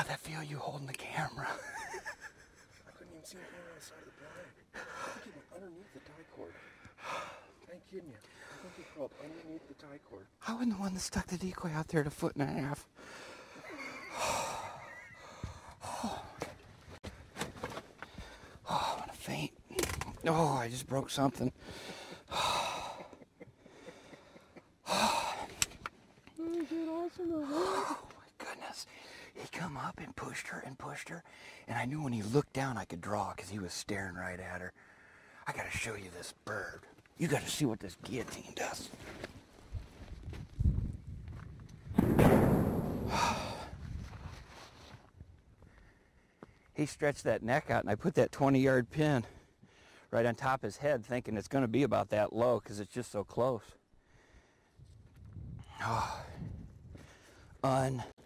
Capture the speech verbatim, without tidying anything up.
that feel you holding the camera? I couldn't even see him on the side of the blind. I think he went underneath the tie cord. I ain't kidding you. I think he crawled underneath the tie cord. I wasn't the one that stuck the decoy out there at a foot and a half. Oh, I'm gonna faint. Oh, I just broke something. Oh, awesome, oh my goodness. He come up and pushed her and pushed her, and I knew when he looked down I could draw because he was staring right at her. I gotta show you this bird. You gotta see what this guillotine does. He stretched that neck out and I put that twenty yard pin right on top of his head thinking it's gonna be about that low because it's just so close. Oh, un